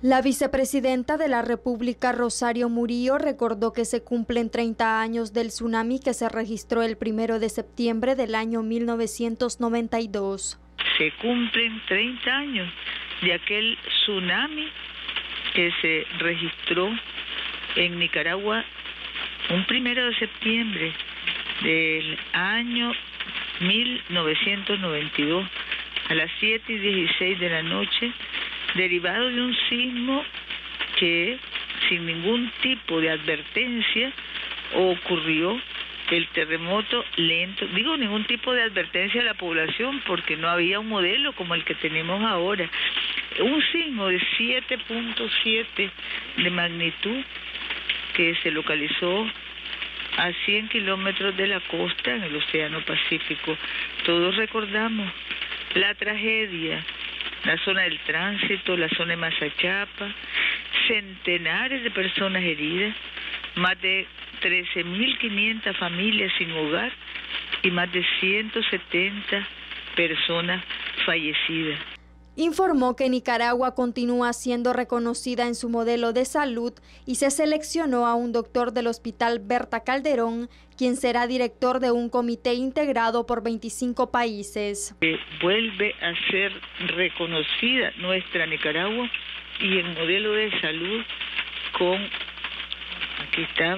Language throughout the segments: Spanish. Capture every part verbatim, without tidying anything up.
La vicepresidenta de la República, Rosario Murillo, recordó que se cumplen treinta años del tsunami que se registró el primero de septiembre del año mil novecientos noventa y dos. Se cumplen treinta años de aquel tsunami que se registró en Nicaragua un primero de septiembre del año mil novecientos noventa y dos a las siete y dieciséis de la noche, derivado de un sismo que sin ningún tipo de advertencia ocurrió. El terremoto lento, digo ningún tipo de advertencia a la población porque no había un modelo como el que tenemos ahora. Un sismo de siete punto siete de magnitud que se localizó a cien kilómetros de la costa en el Océano Pacífico. Todos recordamos la tragedia, la zona del tránsito, la zona de Mazachapa, centenares de personas heridas, más de trece mil quinientas familias sin hogar y más de ciento setenta personas fallecidas. Informó que Nicaragua continúa siendo reconocida en su modelo de salud y se seleccionó a un doctor del Hospital Berta Calderón, quien será director de un comité integrado por veinticinco países. Eh, vuelve a ser reconocida nuestra Nicaragua y el modelo de salud con, aquí está,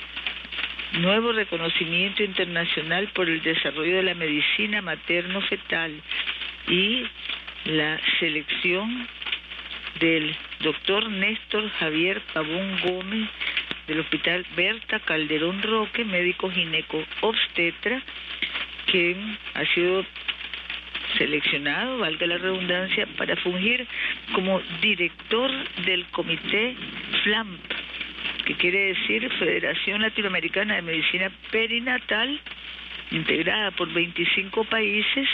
nuevo reconocimiento internacional por el desarrollo de la medicina materno-fetal y la selección del doctor Néstor Javier Pavón Gómez del Hospital Berta Calderón Roque, médico gineco-obstetra, quien ha sido seleccionado, valga la redundancia, para fungir como director del comité FLAMP, que quiere decir Federación Latinoamericana de Medicina Perinatal, integrada por veinticinco países.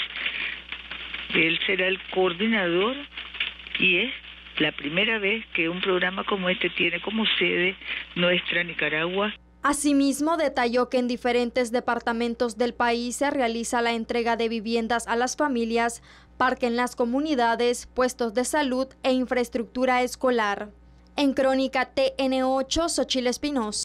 Él será el coordinador y es la primera vez que un programa como este tiene como sede nuestra Nicaragua. Asimismo, detalló que en diferentes departamentos del país se realiza la entrega de viviendas a las familias, parque en las comunidades, puestos de salud e infraestructura escolar. En Crónica T N ocho, Xochitl Espinosa.